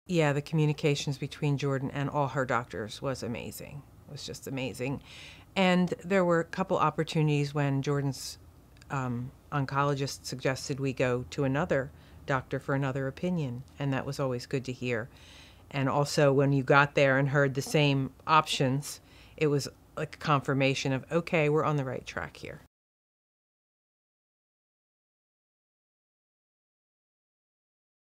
Yeah, the communications between Jordan and all her doctors was amazing. It was just amazing. And there were a couple opportunities when Jordan's oncologist suggested we go to another doctor for another opinion, and that was always good to hear. And also, when you got there and heard the same options, it was like a confirmation of, okay, we're on the right track here.